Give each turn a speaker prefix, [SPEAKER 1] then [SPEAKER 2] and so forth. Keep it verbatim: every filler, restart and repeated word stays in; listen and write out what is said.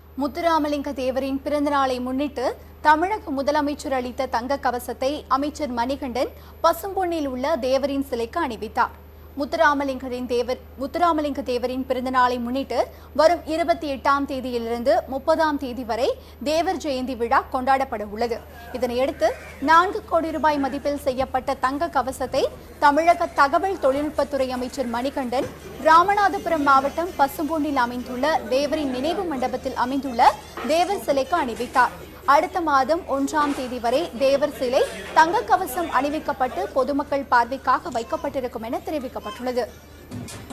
[SPEAKER 1] முத்துராமலிங்க தேவரின் பிறந்தநாளை முன்னிட்டு தமிழக முதலமைச்சர் அளித்த தங்க கவசத்தை அமைச்சர் மணிகண்டன் பசும்பொன்னில் உள்ள தேவரின் சிலைக்கு அணிவித்தார். முத்துராமலிங்கரின் தேவர் முத்துராமலிங்க தேவரின் பிறந்தநாளை முன்னிட்டு வரும் இருபத்தி எட்டாம் தேதியிலிருந்து முப்பதாம் தேதி வரை தேவர் ஜெயந்தி விழா கொண்டாடப்பட உள்ளது. இதனையடுத்து நான்கு கோடி ரூபாய் மதிப்பில் செய்யப்பட்ட தங்க கவசத்தை தமிழக தகவல் தொழில்நுட்பத்துறை அமைச்சர் மணிகண்டன் ராமநாதபுரம் மாவட்டம் பசும்பொன்னில் அமைந்துள்ள தேவரின் நினைவு மண்டபத்தில் அமைந்துள்ள தேவர் சிலைக்கு அணிவித்தார். அடுத்த மாதம் ஒன்றாம் தேதி வரை தேவர் சிலை தங்க கவசம் அணிவிக்கப்பட்டு பொதுமக்கள் பார்வைக்காக வைக்கப்பட்டிருக்கும் என தெரிவிக்கப்பட்டுள்ளது.